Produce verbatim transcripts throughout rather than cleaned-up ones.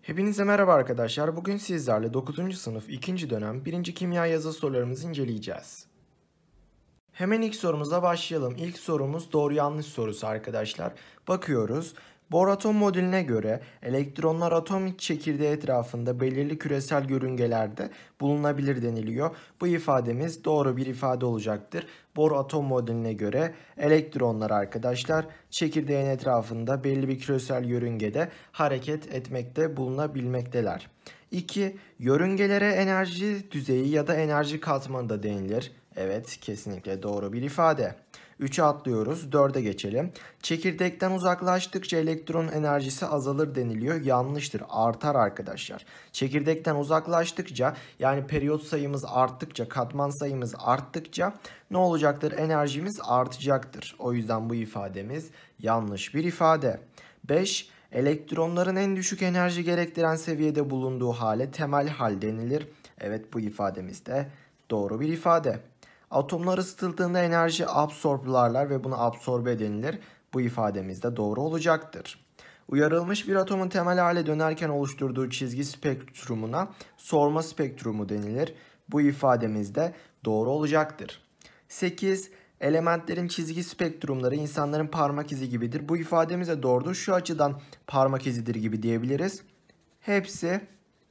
Hepinize merhaba arkadaşlar. Bugün sizlerle dokuzuncu sınıf ikinci dönem birinci kimya yazı sorularımızı inceleyeceğiz. Hemen ilk sorumuza başlayalım. İlk sorumuz doğru yanlış sorusu arkadaşlar. Bakıyoruz. Bohr atom modeline göre elektronlar atom çekirdeği etrafında belirli küresel yörüngelerde bulunabilir deniliyor. Bu ifademiz doğru bir ifade olacaktır. Bohr atom modeline göre elektronlar arkadaşlar çekirdeğin etrafında belli bir küresel yörüngede hareket etmekte bulunabilmekteler. iki. Yörüngelere enerji düzeyi ya da enerji katmanı da denilir. Evet, kesinlikle doğru bir ifade. üçe atlıyoruz, dörde geçelim. Çekirdekten uzaklaştıkça elektronun enerjisi azalır deniliyor. Yanlıştır, artar arkadaşlar. Çekirdekten uzaklaştıkça, yani periyot sayımız arttıkça, katman sayımız arttıkça ne olacaktır? Enerjimiz artacaktır. O yüzden bu ifademiz yanlış bir ifade. beş. Elektronların en düşük enerji gerektiren seviyede bulunduğu hale temel hal denilir. Evet, bu ifademiz de doğru bir ifade. Atomlar ısıtıldığında enerji absorblarlar ve buna absorbe denilir. Bu ifademiz de doğru olacaktır. Uyarılmış bir atomun temel hale dönerken oluşturduğu çizgi spektrumuna sorma spektrumu denilir. Bu ifademiz de doğru olacaktır. sekiz. Elementlerin çizgi spektrumları insanların parmak izi gibidir. Bu ifademiz de doğrudur. Şu açıdan parmak izidir gibi diyebiliriz. Hepsi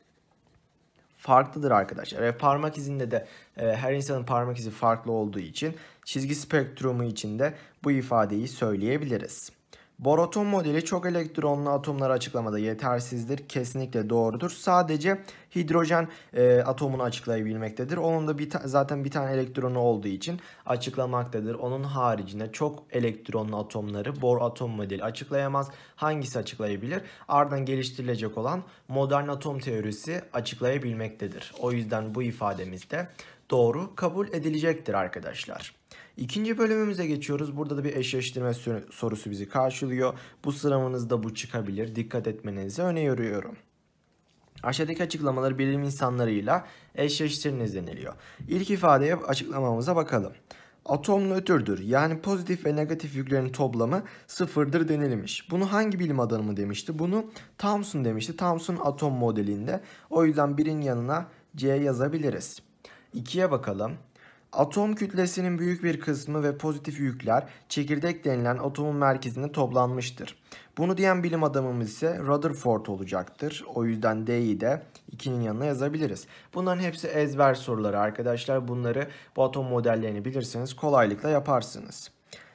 farklıdır arkadaşlar. Ve parmak izinde de e, her insanın parmak izi farklı olduğu için çizgi spektrumu için de bu ifadeyi söyleyebiliriz. Bohr atom modeli çok elektronlu atomları açıklamada yetersizdir. Kesinlikle doğrudur. Sadece hidrojen e, atomunu açıklayabilmektedir. Onun da bir zaten bir tane elektronu olduğu için açıklamaktadır. Onun haricinde çok elektronlu atomları Bohr atom modeli açıklayamaz. Hangisi açıklayabilir? Ardından geliştirilecek olan modern atom teorisi açıklayabilmektedir. O yüzden bu ifademiz de doğru kabul edilecektir arkadaşlar. İkinci bölümümüze geçiyoruz. Burada da bir eşleştirme sorusu bizi karşılıyor. Bu sınavınızda bu çıkabilir. Dikkat etmenizi öneriyorum. Aşağıdaki açıklamaları bilim insanlarıyla eşleştiriniz deniliyor. İlk ifadeye açıklamamıza bakalım. Atom nötrdür, yani pozitif ve negatif yüklerin toplamı sıfırdır denilmiş. Bunu hangi bilim adamı demişti? Bunu Thomson demişti. Thomson atom modelinde. O yüzden birin yanına C yazabiliriz. ikiye bakalım. Atom kütlesinin büyük bir kısmı ve pozitif yükler çekirdek denilen atomun merkezinde toplanmıştır. Bunu diyen bilim adamımız ise Rutherford olacaktır. O yüzden D'yi de ikinin yanına yazabiliriz. Bunların hepsi ezber soruları arkadaşlar. Bunları bu atom modellerini bilirseniz kolaylıkla yaparsınız.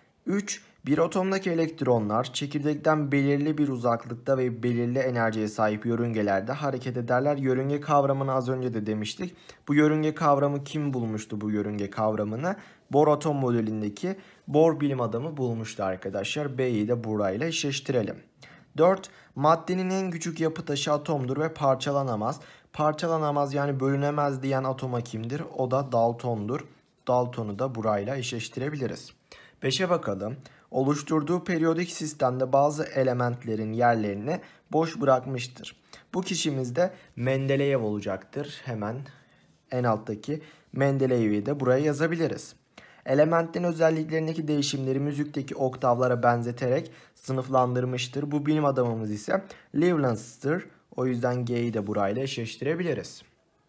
üç. Bir atomdaki elektronlar çekirdekten belirli bir uzaklıkta ve belirli enerjiye sahip yörüngelerde hareket ederler. Yörünge kavramını az önce de demiştik. Bu yörünge kavramı kim bulmuştu bu yörünge kavramını? Bohr atom modelindeki Bohr bilim adamı bulmuştu arkadaşlar. B'yi de burayla eşleştirelim. dört. Maddenin en küçük yapı taşı atomdur ve parçalanamaz. Parçalanamaz yani bölünemez diyen atoma kimdir? O da Dalton'dur. Dalton'u da burayla eşleştirebiliriz. beşe bakalım. Oluşturduğu periyodik sistemde bazı elementlerin yerlerini boş bırakmıştır. Bu kişimiz de Mendeleyev olacaktır. Hemen en alttaki Mendeleyev'i de buraya yazabiliriz. Elementlerin özelliklerindeki değişimleri müzikteki oktavlara benzeterek sınıflandırmıştır. Bu bilim adamımız ise Leibniz'tir. O yüzden G'yi de burayla eşleştirebiliriz.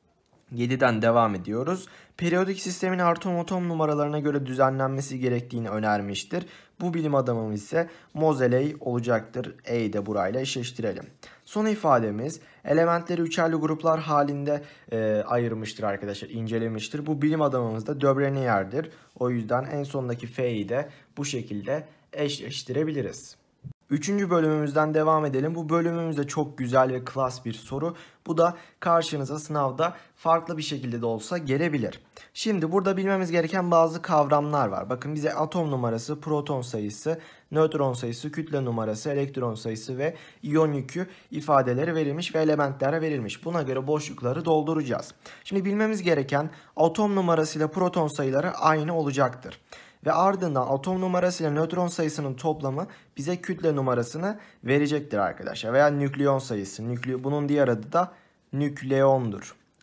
yediden devam ediyoruz. Periyodik sistemin atom atom numaralarına göre düzenlenmesi gerektiğini önermiştir. Bu bilim adamımız ise Moseley olacaktır. E'yi de burayla eşleştirelim. Son ifademiz elementleri üçerli gruplar halinde e, ayırmıştır arkadaşlar, incelemiştir. Bu bilim adamımız da de Brognie'dir. O yüzden en sondaki F'yi de bu şekilde eşleştirebiliriz. Üçüncü bölümümüzden devam edelim. Bu bölümümüzde çok güzel ve klas bir soru. Bu da karşınıza sınavda farklı bir şekilde de olsa gelebilir. Şimdi burada bilmemiz gereken bazı kavramlar var. Bakın bize atom numarası, proton sayısı, nötron sayısı, kütle numarası, elektron sayısı ve iyon yükü ifadeleri verilmiş ve elementlere verilmiş. Buna göre boşlukları dolduracağız. Şimdi bilmemiz gereken atom numarası ile proton sayıları aynı olacaktır. Ve ardından atom numarası ile nötron sayısının toplamı bize kütle numarasını verecektir arkadaşlar. Veya nükleon sayısı. Nükle bunun diğer adı da nükleondur.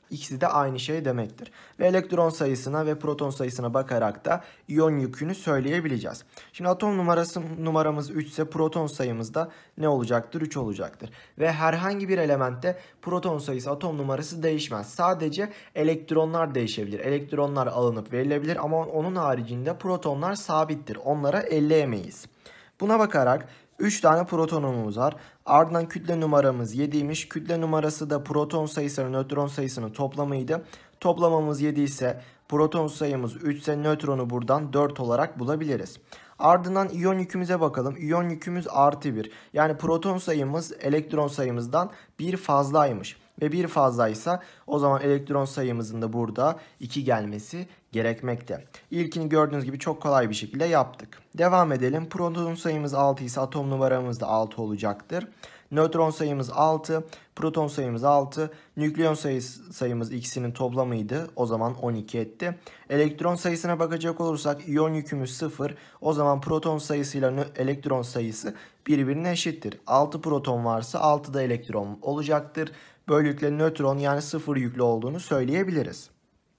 İkisi de aynı şey demektir. Ve elektron sayısına ve proton sayısına bakarak da iyon yükünü söyleyebileceğiz. Şimdi atom numarası numaramız üç ise proton sayımız da ne olacaktır? üç olacaktır. Ve herhangi bir elementte proton sayısı, atom numarası değişmez. Sadece elektronlar değişebilir. Elektronlar alınıp verilebilir ama onun haricinde protonlar sabittir. Onlara elleyemeyiz. Buna bakarak üç tane protonumuz var. Ardından kütle numaramız yediymiş. Kütle numarası da proton sayısı nötron sayısının toplamıydı. Toplamamız yedi ise proton sayımız üç ise nötronu buradan dört olarak bulabiliriz. Ardından iyon yükümüze bakalım. İyon yükümüz artı bir. Yani proton sayımız elektron sayımızdan bir fazlaymış. Ve bir fazlaysa o zaman elektron sayımızın da burada iki gelmesi gerekmekte. İlkini gördüğünüz gibi çok kolay bir şekilde yaptık. Devam edelim. Proton sayımız altı ise atom numaramız da altı olacaktır. Nötron sayımız altı, proton sayımız altı, nükleon sayısı, sayımız ikisinin toplamıydı. O zaman on iki etti. Elektron sayısına bakacak olursak iyon yükümüz sıfır. O zaman proton sayısıyla elektron sayısı birbirine eşittir. altı proton varsa altı da elektron olacaktır. Böylelikle nötron yani sıfır yüklü olduğunu söyleyebiliriz.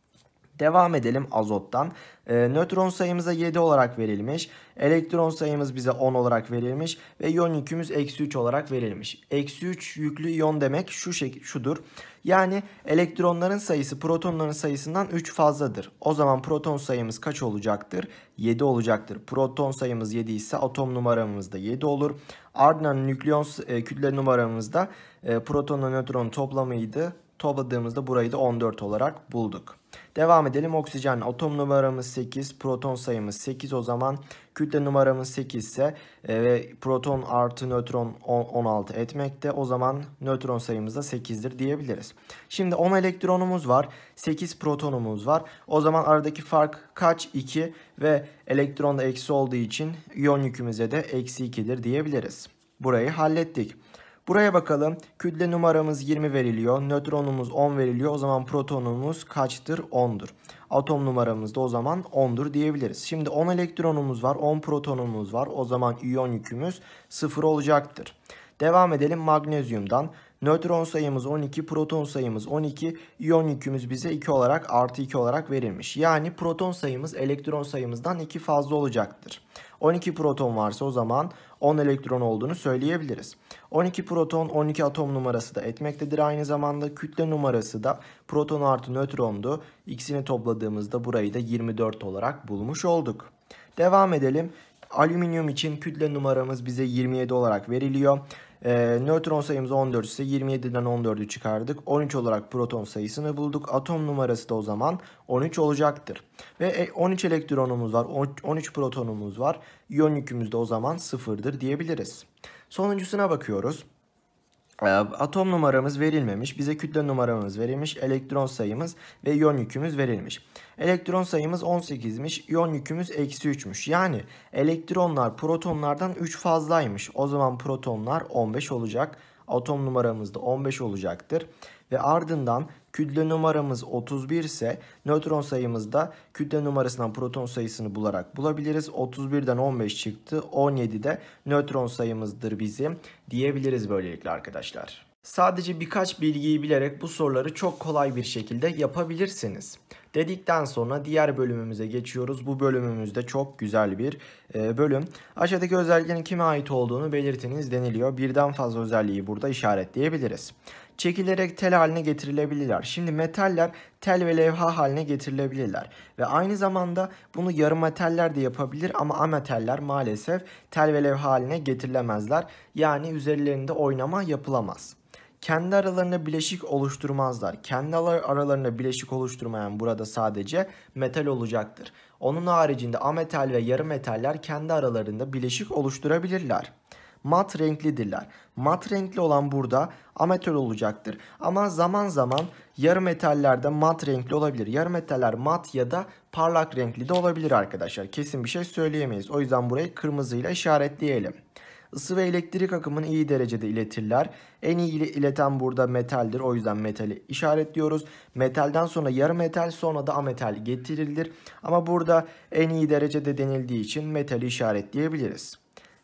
Devam edelim azottan. E, nötron sayımıza yedi olarak verilmiş. Elektron sayımız bize on olarak verilmiş. Ve iyon yükümüz eksi üç olarak verilmiş. Eksi üç yüklü iyon demek şu şekil, şudur. Yani elektronların sayısı protonların sayısından üç fazladır. O zaman proton sayımız kaç olacaktır? yedi olacaktır. Proton sayımız yedi ise atom numaramız da yedi olur. Ardından nükleon e, kütle numaramız da e, protonla nötronun toplamıydı. Topladığımızda burayı da on dört olarak bulduk. Devam edelim. Oksijen atom numaramız sekiz, proton sayımız sekiz, o zaman kütle numaramız sekiz ise e, ve proton artı nötron on altı etmekte. O zaman nötron sayımız da sekizdir diyebiliriz. Şimdi on elektronumuz var, sekiz protonumuz var. O zaman aradaki fark kaç? iki ve elektron da eksi olduğu için iyon yükümüze de eksi ikidir diyebiliriz. Burayı hallettik. Buraya bakalım. Kütle numaramız yirmi veriliyor. Nötronumuz on veriliyor. O zaman protonumuz kaçtır? ondur. Atom numaramız da o zaman ondur diyebiliriz. Şimdi on elektronumuz var. on protonumuz var. O zaman iyon yükümüz sıfır olacaktır. Devam edelim magnezyumdan. Nötron sayımız on iki, proton sayımız on iki, iyon yükümüz bize iki olarak artı iki olarak verilmiş. Yani proton sayımız elektron sayımızdan iki fazla olacaktır. on iki proton varsa o zaman on elektron olduğunu söyleyebiliriz. on iki proton on iki atom numarası da etmektedir. Aynı zamanda kütle numarası da proton artı nötrondu. İkisini topladığımızda burayı da yirmi dört olarak bulmuş olduk. Devam edelim. Alüminyum için kütle numaramız bize yirmi yedi olarak veriliyor. Ee, nötron sayımız on dört ise yirmi yediden on dördü çıkardık. on üç olarak proton sayısını bulduk. Atom numarası da o zaman on üç olacaktır. Ve on üç elektronumuz var. on üç protonumuz var. İyon yükümüz de o zaman sıfırdır diyebiliriz. Sonuncusuna bakıyoruz. Atom numaramız verilmemiş. Bize kütle numaramız verilmiş. Elektron sayımız ve iyon yükümüz verilmiş. Elektron sayımız on sekizmiş. İyon yükümüz eksi üçmüş. Yani elektronlar protonlardan üç fazlaymış. O zaman protonlar on beş olacak. Atom numaramız da on beş olacaktır. Ve ardından kütle numaramız otuz bir ise nötron sayımız da kütle numarasından proton sayısını bularak bulabiliriz. otuz birden on beş çıktı. on yedi de nötron sayımızdır bizim diyebiliriz böylelikle arkadaşlar. Sadece birkaç bilgiyi bilerek bu soruları çok kolay bir şekilde yapabilirsiniz. Dedikten sonra diğer bölümümüze geçiyoruz. Bu bölümümüzde çok güzel bir e, bölüm. Aşağıdaki özelliklerin kime ait olduğunu belirtiniz deniliyor. Birden fazla özelliği burada işaretleyebiliriz. Çekilerek tel haline getirilebilirler. Şimdi metaller tel ve levha haline getirilebilirler. Ve aynı zamanda bunu yarı metaller de yapabilir ama ametaller maalesef tel ve levha haline getirilemezler. Yani üzerlerinde oynama yapılamaz. Kendi aralarında bileşik oluşturmazlar. Kendi aralarında bileşik oluşturmayan burada sadece metal olacaktır. Onun haricinde ametal ve yarı metaller kendi aralarında bileşik oluşturabilirler. Mat renklidirler. Mat renkli olan burada ametal olacaktır. Ama zaman zaman yarı metaller de mat renkli olabilir. Yarı metaller mat ya da parlak renkli de olabilir arkadaşlar. Kesin bir şey söyleyemeyiz. O yüzden burayı kırmızıyla işaretleyelim. Isı ve elektrik akımını iyi derecede iletirler. En iyi ileten burada metaldir. O yüzden metali işaretliyoruz. Metalden sonra yarı metal, sonra da ametal getirilir. Ama burada en iyi derecede denildiği için metali işaretleyebiliriz.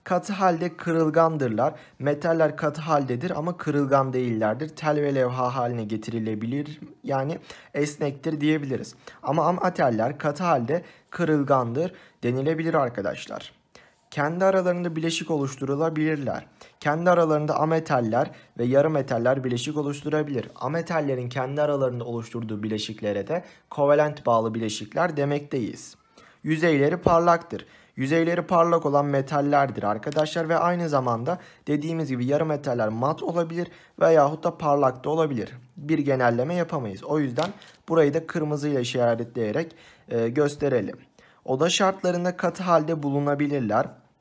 Katı halde kırılgandırlar. Metaller katı haldedir ama kırılgan değillerdir. Tel ve levha haline getirilebilir. Yani esnektir diyebiliriz. Ama ameteller katı halde kırılgandır denilebilir arkadaşlar. Kendi aralarında bileşik oluşturulabilirler. Kendi aralarında ametaller ve yarı metaller bileşik oluşturabilir. Ametallerin kendi aralarında oluşturduğu bileşiklere de kovalent bağlı bileşikler demekteyiz. Yüzeyleri parlaktır. Yüzeyleri parlak olan metallerdir arkadaşlar ve aynı zamanda dediğimiz gibi yarı metaller mat olabilir veyahut da parlak da olabilir. Bir genelleme yapamayız. O yüzden burayı da kırmızıyla işaretleyerek e, gösterelim. Oda şartlarında katı halde bulunabilirler.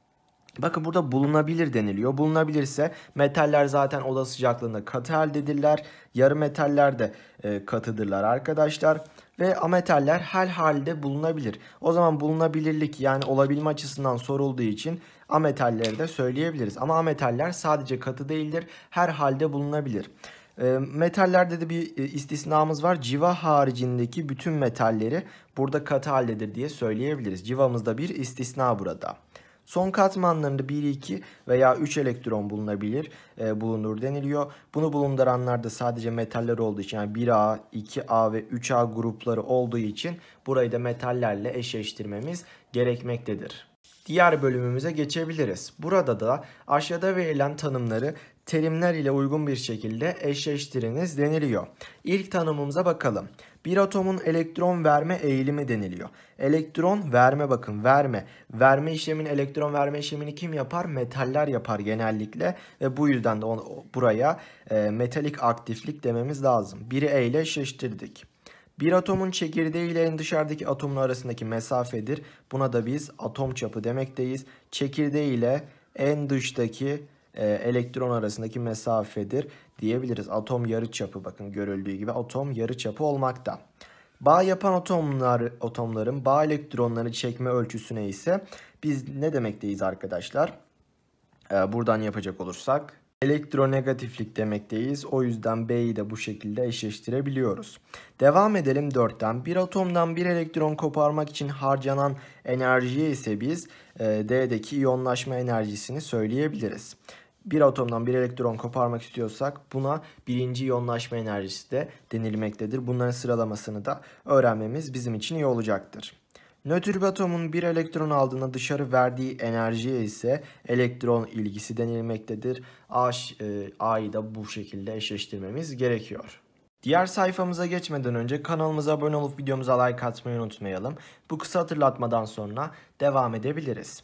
Bakın burada bulunabilir deniliyor. Bulunabilirse metaller zaten oda sıcaklığında katı haldedirler. Yarı metaller de e, katıdırlar arkadaşlar. Ve ametaller her halde bulunabilir. O zaman bulunabilirlik yani olabilme açısından sorulduğu için ametalleri de söyleyebiliriz. Ama ametaller sadece katı değildir. Her halde bulunabilir. E, metallerde de bir e, istisnamız var. Civa haricindeki bütün metalleri burada katı haldedir diye söyleyebiliriz. Civamızda bir istisna burada. Son katmanlarında bir, iki veya üç elektron bulunabilir, e, bulunur deniliyor. Bunu bulunduranlarda sadece metaller olduğu için yani bir A, iki A ve üç A grupları olduğu için burayı da metallerle eşleştirmemiz gerekmektedir. Diğer bölümümüze geçebiliriz. Burada da aşağıda verilen tanımları terimler ile uygun bir şekilde eşleştiriniz deniliyor. İlk tanımımıza bakalım. Bir atomun elektron verme eğilimi deniliyor. Elektron verme bakın verme. Verme işlemini elektron verme işlemini kim yapar? Metaller yapar genellikle ve bu yüzden de onu, buraya e, metalik aktiflik dememiz lazım. Biri E ile eşleştirdik. Bir atomun çekirdeği ile en dışarıdaki atomun arasındaki mesafedir. Buna da biz atom çapı demekteyiz. Çekirdeği ile en dıştaki e, elektron arasındaki mesafedir diyebiliriz. Atom yarıçapı bakın görüldüğü gibi atom yarıçapı olmakta. Bağ yapan atomlar, atomların bağ elektronları çekme ölçüsüne ise biz ne demekteyiz arkadaşlar? Ee, buradan yapacak olursak elektronegatiflik demekteyiz. O yüzden B'yi de bu şekilde eşleştirebiliyoruz. Devam edelim dörtten. Bir atomdan bir elektron koparmak için harcanan enerjiye ise biz e, D'deki iyonlaşma enerjisini söyleyebiliriz. Bir atomdan bir elektron koparmak istiyorsak buna birinci iyonlaşma enerjisi de denilmektedir. Bunların sıralamasını da öğrenmemiz bizim için iyi olacaktır. Nötr bir atomun bir elektron aldığında dışarı verdiği enerjiye ise elektron ilgisi denilmektedir. A, e, A'yı da bu şekilde eşleştirmemiz gerekiyor. Diğer sayfamıza geçmeden önce kanalımıza abone olup videomuza like atmayı unutmayalım. Bu kısa hatırlatmadan sonra devam edebiliriz.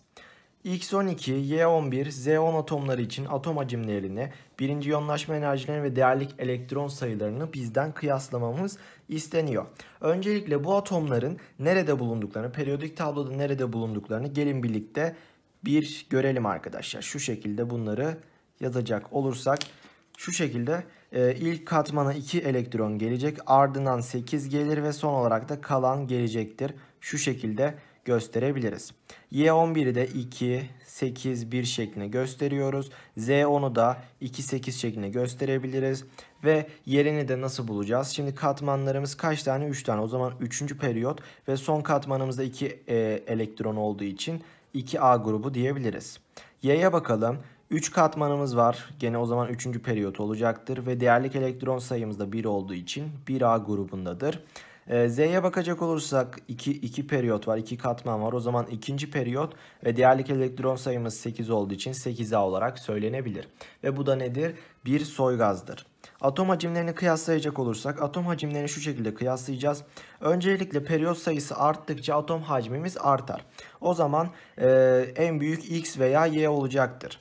X on iki, Y on bir, Z on atomları için atom hacimlerini, birinci iyonlaşma enerjilerini ve değerlik elektron sayılarını bizden kıyaslamamız isteniyor. Öncelikle bu atomların nerede bulunduklarını, periyodik tabloda nerede bulunduklarını gelin birlikte bir görelim arkadaşlar. Şu şekilde bunları yazacak olursak şu şekilde e, ilk katmana iki elektron gelecek, ardından sekiz gelir ve son olarak da kalan gelecektir. Şu şekilde gösterebiliriz. Y on bir'i de iki, sekiz, bir şeklinde gösteriyoruz. Z on'u da iki, sekiz şeklinde gösterebiliriz. Ve yerini de nasıl bulacağız? Şimdi katmanlarımız kaç tane? üç tane. O zaman üçüncü periyot ve son katmanımızda iki e, elektron olduğu için iki A grubu diyebiliriz. Y'ye bakalım. üç katmanımız var. Gene o zaman üçüncü periyot olacaktır. Ve değerlik elektron sayımız da bir olduğu için bir A grubundadır. Z'ye bakacak olursak iki, iki periyot var, iki katman var. O zaman ikinci periyot ve değerlik elektron sayımız sekiz olduğu için sekiz A olarak söylenebilir. Ve bu da nedir? Bir soy gazdır. Atom hacimlerini kıyaslayacak olursak atom hacimlerini şu şekilde kıyaslayacağız. Öncelikle periyot sayısı arttıkça atom hacmimiz artar. O zaman e, en büyük X veya Y olacaktır.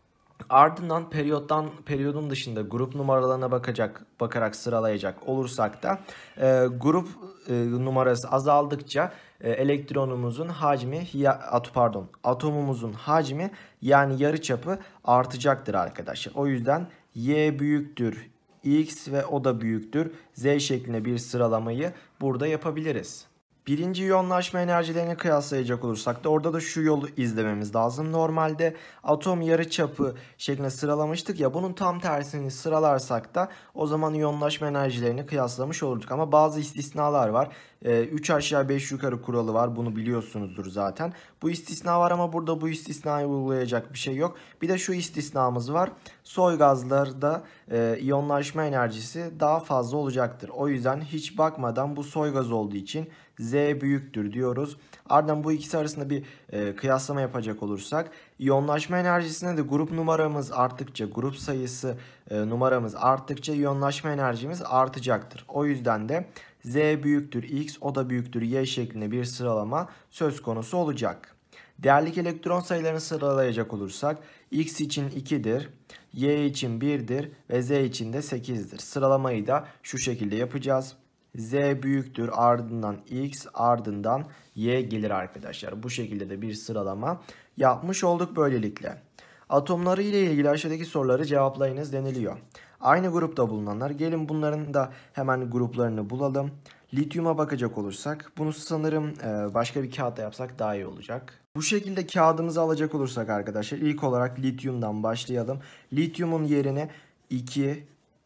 Ardından periyottan periyodun dışında grup numaralarına bakacak bakarak sıralayacak olursak da e, grup e, numarası azaldıkça e, elektronumuzun hacmi ya, at, pardon atomumuzun hacmi yani yarıçapı artacaktır arkadaşlar. O yüzden Y büyüktür X ve o da büyüktür Z şeklinde bir sıralamayı burada yapabiliriz. Birinci iyonlaşma enerjilerini kıyaslayacak olursak da orada da şu yolu izlememiz lazım. Normalde atom yarıçapı şeklinde sıralamıştık ya, bunun tam tersini sıralarsak da o zaman iyonlaşma enerjilerini kıyaslamış olurduk. Ama bazı istisnalar var. üç aşağı beş yukarı kuralı var. Bunu biliyorsunuzdur zaten. Bu istisna var ama burada bu istisnayı uygulayacak bir şey yok. Bir de şu istisnamız var. Soy gazlarda e, iyonlaşma enerjisi daha fazla olacaktır. O yüzden hiç bakmadan bu soy gaz olduğu için Z büyüktür diyoruz. Ardından bu ikisi arasında bir e, kıyaslama yapacak olursak, iyonlaşma enerjisinde de grup numaramız arttıkça, grup sayısı e, numaramız arttıkça iyonlaşma enerjimiz artacaktır. O yüzden de Z büyüktür X, o da büyüktür Y şeklinde bir sıralama söz konusu olacak. Değerlik elektron sayılarını sıralayacak olursak X için ikidir, Y için birdir ve Z için de sekizdir. Sıralamayı da şu şekilde yapacağız. Z büyüktür, ardından X, ardından Y gelir arkadaşlar. Bu şekilde de bir sıralama yapmış olduk böylelikle. Atomları ile ilgili aşağıdaki soruları cevaplayınız deniliyor. Aynı grupta bulunanlar, gelin bunların da hemen gruplarını bulalım. Lityuma bakacak olursak, bunu sanırım başka bir kağıtta yapsak daha iyi olacak. Bu şekilde kağıdımızı alacak olursak arkadaşlar, ilk olarak lityumdan başlayalım. Lityumun yerine iki,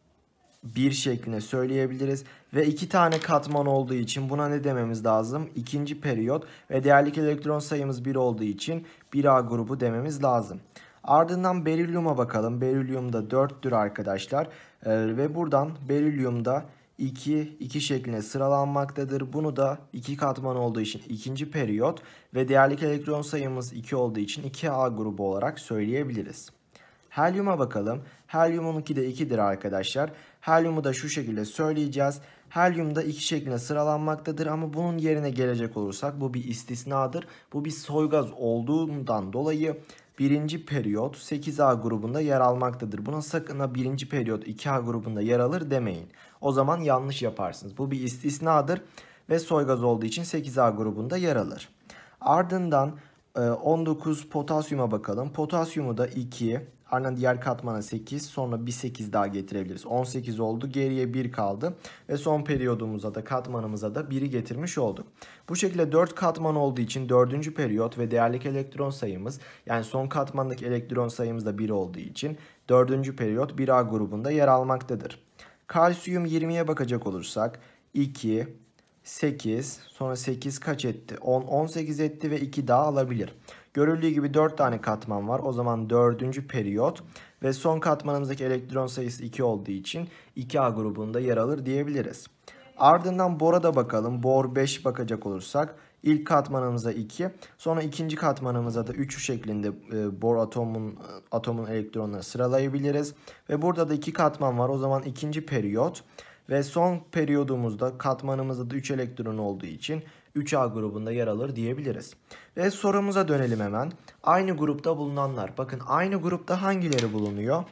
bir şeklinde söyleyebiliriz. Ve iki tane katman olduğu için buna ne dememiz lazım? İkinci periyot ve değerlik elektron sayımız bir olduğu için bir A grubu dememiz lazım. Ardından berilyuma bakalım. Berilyumda dörttür arkadaşlar. Ee, ve buradan berilyumda iki, iki şeklinde sıralanmaktadır. Bunu da iki katman olduğu için ikinci periyot ve değerlik elektron sayımız iki olduğu için iki A grubu olarak söyleyebiliriz. Helyuma bakalım. Helyumunki de ikidir arkadaşlar. Helyumu da şu şekilde söyleyeceğiz. Helyum da iki şeklinde sıralanmaktadır ama bunun yerine gelecek olursak bu bir istisnadır. Bu bir soygaz olduğundan dolayı birinci periyot sekiz A grubunda yer almaktadır. Buna sakın ha birinci periyot iki A grubunda yer alır demeyin. O zaman yanlış yaparsınız. Bu bir istisnadır ve soygaz olduğu için sekiz A grubunda yer alır. Ardından on dokuz potasyuma bakalım. Potasyumu da iki, ardından diğer katmana sekiz, sonra bir sekiz daha getirebiliriz. on sekiz oldu, geriye bir kaldı ve son periyodumuza da katmanımıza da biri getirmiş olduk. Bu şekilde dört katman olduğu için dördüncü periyot ve değerlik elektron sayımız, yani son katmandaki elektron sayımız da bir olduğu için dördüncü periyot bir A grubunda yer almaktadır. Kalsiyum yirmiye bakacak olursak iki, sekiz, sonra sekiz kaç etti? on, on sekiz etti ve iki daha alabilir. Görüldüğü gibi dört tane katman var. O zaman dördüncü periyot ve son katmanımızdaki elektron sayısı iki olduğu için iki A grubunda yer alır diyebiliriz. Ardından bora da bakalım. Bor beş bakacak olursak ilk katmanımıza iki, sonra ikinci katmanımıza da üç şeklinde e, bor atomun atomun elektronları sıralayabiliriz. Ve burada da iki katman var. O zaman ikinci periyot ve son periyodumuzda katmanımızda da üç elektron olduğu için üç A grubunda yer alır diyebiliriz. Ve sorumuza dönelim hemen. Aynı grupta bulunanlar. Bakın aynı grupta hangileri bulunuyor?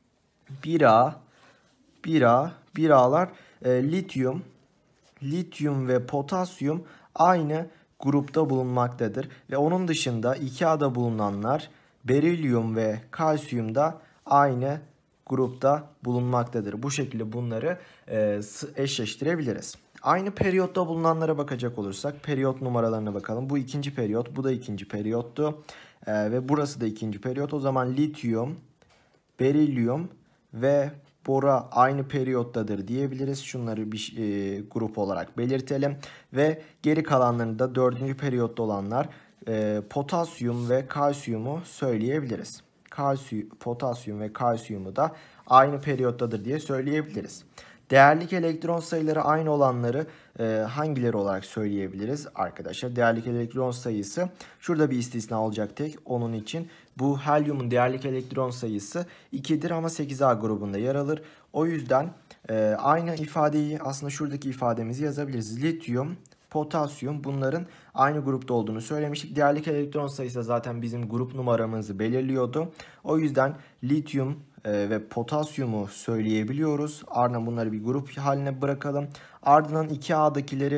bir A, bir A, bir A'lar e, lityum, lityum ve potasyum aynı grupta bulunmaktadır. Ve onun dışında iki A'da bulunanlar berilyum ve kalsiyum da aynı grupta bulunmaktadır. Bu şekilde bunları e, eşleştirebiliriz. Aynı periyotta bulunanlara bakacak olursak periyot numaralarına bakalım. Bu ikinci periyot, bu da ikinci periyottu. E, ve burası da ikinci periyot. O zaman lityum, berilyum ve bora aynı periyottadır diyebiliriz. Şunları bir e, grup olarak belirtelim. Ve geri kalanlarını da dördüncü periyotta olanlar e, potasyum ve kalsiyumu söyleyebiliriz. Kalsiyum, potasyum ve kalsiyumu da aynı periyottadır diye söyleyebiliriz. Değerlik elektron sayıları aynı olanları e, hangileri olarak söyleyebiliriz arkadaşlar? Değerlik elektron sayısı, şurada bir istisna olacak tek onun için. Bu helyumun değerlik elektron sayısı ikidir ama sekiz A grubunda yer alır. O yüzden e, aynı ifadeyi aslında şuradaki ifademizi yazabiliriz. Lityum, potasyum, bunların aynı grupta olduğunu söylemiştik. Değerlik elektron sayısı zaten bizim grup numaramızı belirliyordu. O yüzden lityum e, ve potasyumu söyleyebiliyoruz. Ardından bunları bir grup haline bırakalım. Ardından iki A'dakileri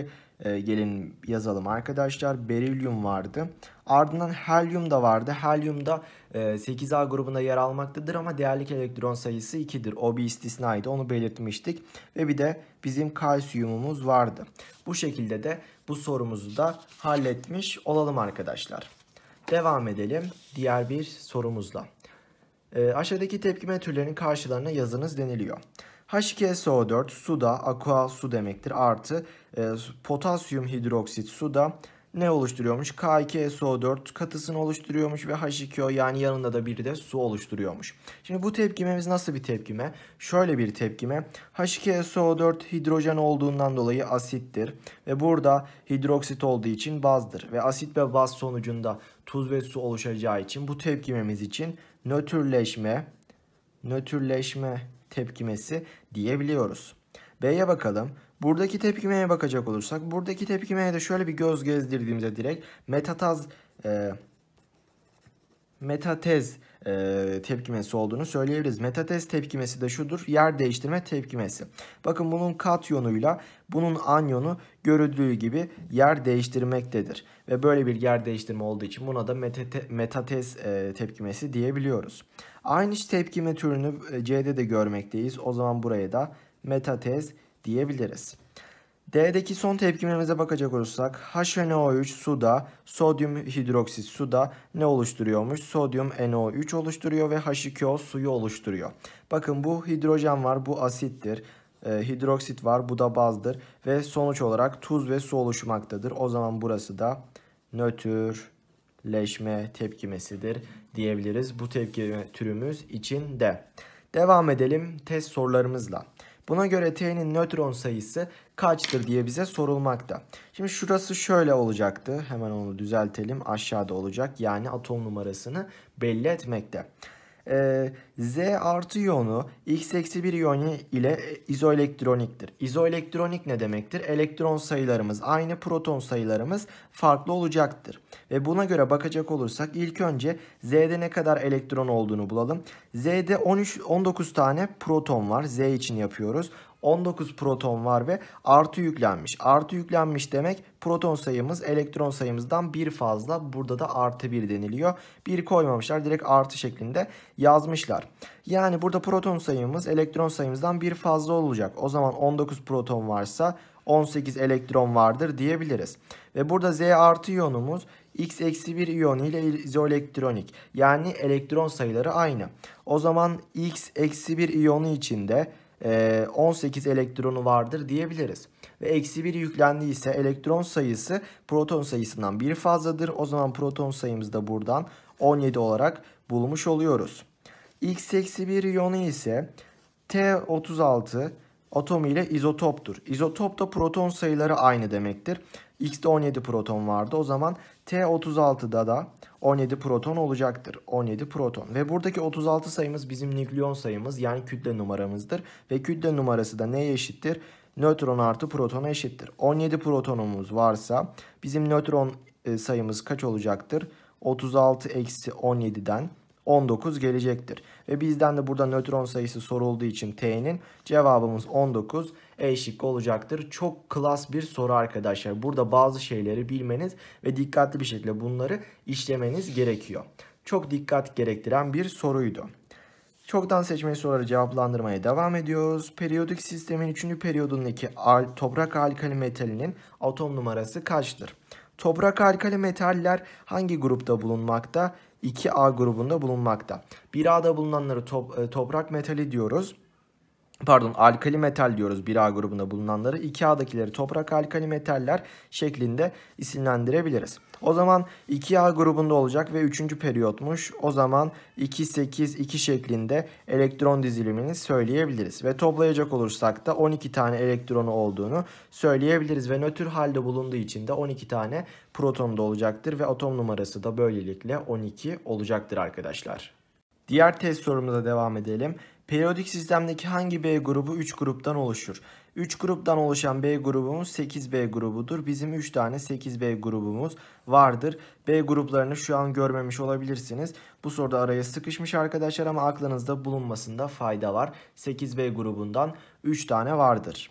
e, gelin yazalım arkadaşlar. Berilyum vardı. Ardından helyum da vardı. Helyum da e, sekiz A grubunda yer almaktadır ama değerlik elektron sayısı ikidir. O bir istisnaydı, onu belirtmiştik. Ve bir de bizim kalsiyumumuz vardı. Bu şekilde de bu sorumuzu da halletmiş olalım arkadaşlar. Devam edelim diğer bir sorumuzla. E, aşağıdaki tepkime türlerinin karşılarına yazınız deniliyor. H iki S O dört suda, aqua su demektir, artı e, potasyum hidroksit suda ne oluşturuyormuş? K iki S O dört katısını oluşturuyormuş ve H iki O, yani yanında da bir de su oluşturuyormuş. Şimdi bu tepkimemiz nasıl bir tepkime? Şöyle bir tepkime. H iki S O dört hidrojen olduğundan dolayı asittir ve burada hidroksit olduğu için bazdır ve asit ve baz sonucunda tuz ve su oluşacağı için bu tepkimemiz için nötrleşme nötrleşme tepkimesi diyebiliyoruz. B'ye bakalım. Buradaki tepkimeye bakacak olursak, buradaki tepkimeye de şöyle bir göz gezdirdiğimizde direkt metataz e, metatez e, tepkimesi olduğunu söyleyebiliriz. Metatez tepkimesi de şudur: yer değiştirme tepkimesi. Bakın bunun katyonuyla bunun anyonu görüldüğü gibi yer değiştirmektedir. Ve böyle bir yer değiştirme olduğu için buna da metate, metatez e, tepkimesi diyebiliyoruz. Aynı tepkime türünü C'de de görmekteyiz. O zaman buraya da metatez diyebiliriz. D'deki son tepkimemize bakacak olursak H N O üç suda, sodyum hidroksit suda ne oluşturuyormuş? Sodyum N O üç oluşturuyor ve H iki O suyu oluşturuyor. Bakın bu hidrojen var, bu asittir. E, hidroksit var, bu da bazdır ve sonuç olarak tuz ve su oluşmaktadır. O zaman burası da nötrleşme tepkimesidir diyebiliriz bu tepkime türümüz için de. Devam edelim test sorularımızla. Buna göre T'nin nötron sayısı kaçtır diye bize sorulmakta. Şimdi şurası şöyle olacaktı. Hemen onu düzeltelim. Aşağıda olacak. Yani atom numarasını belli etmekte. Ee, Z artı iyonu X eksi bir iyonu ile izoelektroniktir. İzoelektronik ne demektir? Elektron sayılarımız aynı, proton sayılarımız farklı olacaktır. Ve buna göre bakacak olursak ilk önce Z'de ne kadar elektron olduğunu bulalım. Z'de on üç on dokuz tane proton var. Z için yapıyoruz. on dokuz proton var ve artı yüklenmiş. Artı yüklenmiş demek proton sayımız elektron sayımızdan bir fazla. Burada da artı bir deniliyor. bir koymamışlar. Direkt artı şeklinde yazmışlar. Yani burada proton sayımız elektron sayımızdan bir fazla olacak. O zaman on dokuz proton varsa on sekiz elektron vardır diyebiliriz. Ve burada Z artı iyonumuz X eksi bir iyonu ile izoelektronik. Yani elektron sayıları aynı. O zaman X eksi bir iyonu içinde on sekiz elektronu vardır diyebiliriz. Ve eksi bir yüklendiyse elektron sayısı proton sayısından bir fazladır. O zaman proton sayımız da buradan on yedi olarak bulmuş oluyoruz. X eksi bir iyonu ise T otuz altı atomu ile izotoptur. İzotopta proton sayıları aynı demektir. X'de on yedi proton vardı. O zaman T otuz altıda da on yedi proton olacaktır. on yedi proton. Ve buradaki otuz altı sayımız bizim nükleon sayımız, yani kütle numaramızdır. Ve kütle numarası da neye eşittir? Nötron artı protona eşittir. on yedi protonumuz varsa bizim nötron sayımız kaç olacaktır? otuz altı eksi on yediden on dokuz gelecektir. Ve bizden de burada nötron sayısı sorulduğu için T'nin cevabımız on dokuz, E şıkkı olacaktır. Çok klas bir soru arkadaşlar. Burada bazı şeyleri bilmeniz ve dikkatli bir şekilde bunları işlemeniz gerekiyor. Çok dikkat gerektiren bir soruydu. Çoktan seçmeli soruları cevaplandırmaya devam ediyoruz. Periyodik sistemin üçüncü periyodundaki toprak alkali metalinin atom numarası kaçtır? Toprak alkali metaller hangi grupta bulunmakta? iki A grubunda bulunmakta. bir A'da bulunanları top, toprak metali diyoruz. Pardon, alkali metal diyoruz bir A grubunda bulunanları. iki A'dakileri toprak alkali metaller şeklinde isimlendirebiliriz. O zaman iki A grubunda olacak ve üçüncü periyotmuş. O zaman iki sekiz iki şeklinde elektron dizilimini söyleyebiliriz. Ve toplayacak olursak da on iki tane elektronu olduğunu söyleyebiliriz. Ve nötr halde bulunduğu için de on iki tane proton da olacaktır. Ve atom numarası da böylelikle on iki olacaktır arkadaşlar. Diğer test sorumuza devam edelim. Periyodik sistemdeki hangi B grubu üç gruptan oluşur? üç gruptan oluşan B grubumuz sekiz B grubudur. Bizim üç tane sekiz B grubumuz vardır. B gruplarını şu an görmemiş olabilirsiniz. Bu soruda araya sıkışmış arkadaşlar ama aklınızda bulunmasında fayda var. sekiz B grubundan üç tane vardır.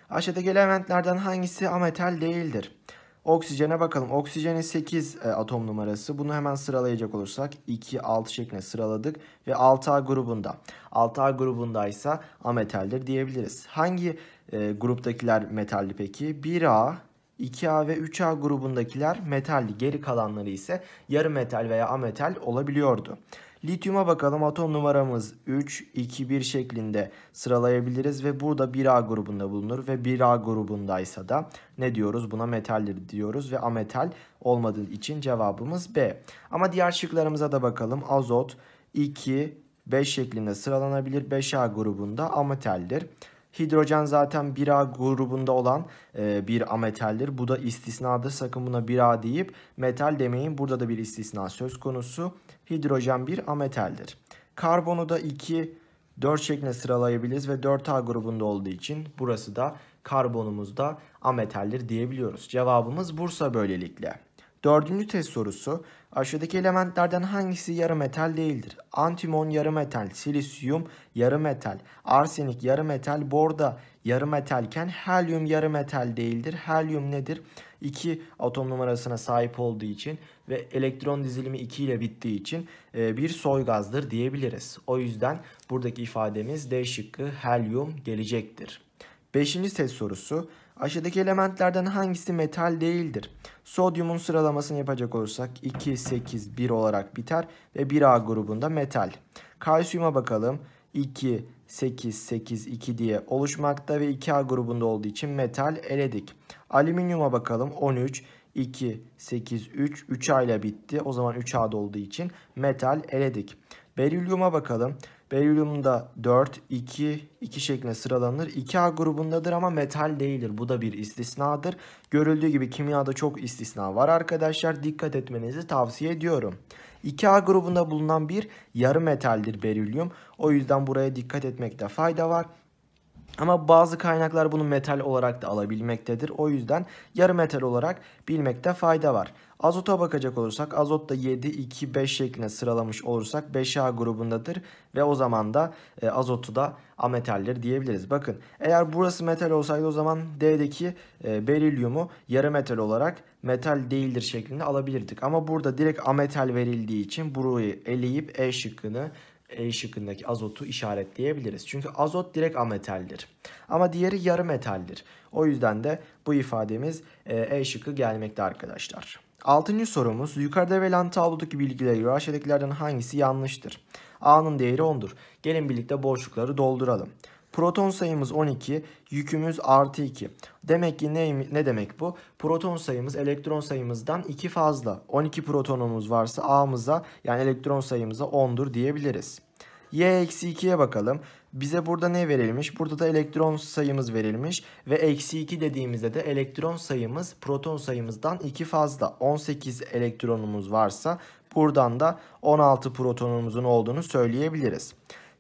Aşağıdaki elementlerden hangisi ametal değildir? Oksijene bakalım. Oksijenin sekiz e, atom numarası. Bunu hemen sıralayacak olursak iki, altı şeklinde sıraladık ve altı A grubunda. altı A grubundaysa ametaldir diyebiliriz. Hangi e, gruptakiler metalli peki? bir A, iki A ve üç A grubundakiler metalli. Geri kalanları ise yarı metal veya ametal olabiliyordu. Lityuma bakalım. Atom numaramız üç, iki, bir şeklinde sıralayabiliriz ve burada bir A grubunda bulunur ve bir A grubundaysa da ne diyoruz? Buna metaldir diyoruz ve ametal olmadığı için cevabımız B. Ama diğer şıklarımıza da bakalım. Azot iki, beş şeklinde sıralanabilir. beş A grubunda ametaldir. Hidrojen zaten bir A grubunda olan e, bir ametaldir. Bu da istisnadır. Sakın buna bir A deyip metal demeyin. Burada da bir istisna söz konusu. Hidrojen bir ametaldir. Karbonu da iki, dört şeklinde sıralayabiliriz ve dört A grubunda olduğu için burası da karbonumuz da ametaldir diyebiliyoruz. Cevabımız Bursa böylelikle. Dördüncü test sorusu. Aşağıdaki elementlerden hangisi yarı metal değildir? Antimon yarı metal, silisyum yarı metal, arsenik yarı metal, borda yarı metalken helyum yarı metal değildir. Helyum nedir? iki atom numarasına sahip olduğu için ve elektron dizilimi iki ile bittiği için bir soy gazdır diyebiliriz. O yüzden buradaki ifademiz D şıkkı helyum gelecektir. Beşinci test sorusu. Aşağıdaki elementlerden hangisi metal değildir? Sodyumun sıralamasını yapacak olursak iki, sekiz, bir olarak biter ve bir A grubunda metal. Kalsiyuma bakalım. iki, sekiz, sekiz, iki diye oluşmakta ve iki A grubunda olduğu için metal eledik. Alüminyuma bakalım. on üç, iki, sekiz, üç, üç A ile bitti. O zaman üç A'da olduğu için metal eledik. Berilyuma bakalım. Berilyumda dört, iki, iki şeklinde sıralanır. iki A grubundadır ama metal değildir. Bu da bir istisnadır. Görüldüğü gibi kimyada çok istisna var arkadaşlar. Dikkat etmenizi tavsiye ediyorum. iki A grubunda bulunan bir yarı metaldir berilyum. O yüzden buraya dikkat etmekte fayda var. Ama bazı kaynaklar bunu metal olarak da alabilmektedir. O yüzden yarı metal olarak bilmekte fayda var. Azota bakacak olursak azot da yedi, iki, beş şeklinde sıralamış olursak beş A grubundadır. Ve o zaman da e, azotu da ametaldir diyebiliriz. Bakın eğer burası metal olsaydı o zaman D'deki e, berilyumu yarı metal olarak metal değildir şeklinde alabilirdik. Ama burada direkt ametal verildiği için burayı eleyip E şıkkını E şıkkındaki azotu işaretleyebiliriz. Çünkü azot direkt ametaldir. Ama diğeri yarı metaldir. O yüzden de bu ifademiz E şıkkı gelmekte arkadaşlar. Altıncı sorumuz. Yukarıda verilen tablodaki bilgilere göre aşağıdakilerden hangisi yanlıştır? A'nın değeri on'dur. Gelin birlikte boşlukları dolduralım. Proton sayımız on iki, yükümüz artı iki. Demek ki ne, ne demek bu? Proton sayımız elektron sayımızdan iki fazla. on iki protonumuz varsa A'mıza yani elektron sayımıza on'dur diyebiliriz. Y eksi ikiye bakalım. Bize burada ne verilmiş? Burada da elektron sayımız verilmiş. Ve eksi iki dediğimizde de elektron sayımız proton sayımızdan iki fazla. on sekiz elektronumuz varsa buradan da on altı protonumuzun olduğunu söyleyebiliriz.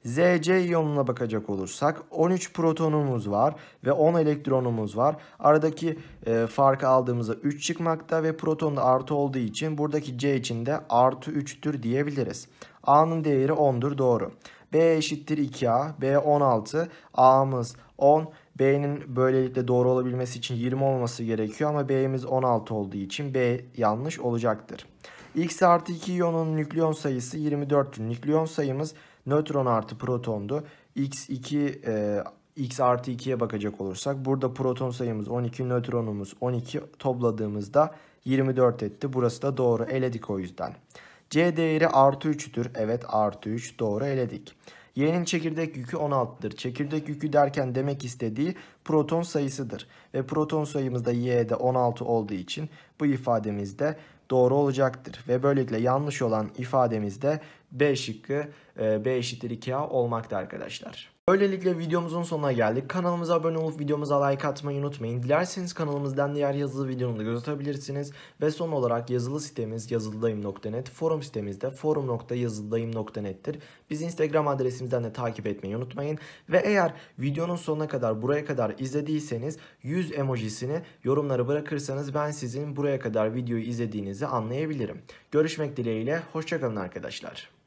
Zc iyonuna bakacak olursak on üç protonumuz var ve on elektronumuz var. Aradaki e, farkı aldığımızda üç çıkmakta ve proton da artı olduğu için buradaki C için de artı üç'tür diyebiliriz. A'nın değeri on'dur, doğru. B eşittir iki A, B on altı, A'mız on. B'nin böylelikle doğru olabilmesi için yirmi olması gerekiyor ama B'miz on altı olduğu için B yanlış olacaktır. X artı iki iyonun nükleon sayısı yirmi dört'tür. Nükleon sayımız nötron artı protondu. X iki e, X artı ikiye bakacak olursak burada proton sayımız on iki, nötronumuz on iki, topladığımızda yirmi dört etti. Burası da doğru, eledik o yüzden. C değeri artı üç'tür. Evet, artı üç, doğru, eledik. Y'nin çekirdek yükü on altı'dır. Çekirdek yükü derken demek istediği proton sayısıdır. Ve proton sayımız da Y'de on altı olduğu için bu ifademiz de doğru olacaktır. Ve böylelikle yanlış olan ifademiz de B şıkkı, B eşittir iki A olmakta arkadaşlar. Böylelikle videomuzun sonuna geldik. Kanalımıza abone olup videomuza like atmayı unutmayın. Dilerseniz kanalımızdan diğer yazılı videomu da göz atabilirsiniz. Ve son olarak yazılı sitemiz yazılıdayım nokta net, forum sitemizde forum nokta yazılıdayım nokta net'tir. Bizi Instagram adresimizden de takip etmeyi unutmayın. Ve eğer videonun sonuna kadar buraya kadar izlediyseniz yüz emojisini yorumlara bırakırsanız ben sizin buraya kadar videoyu izlediğinizi anlayabilirim. Görüşmek dileğiyle, hoşça kalın arkadaşlar.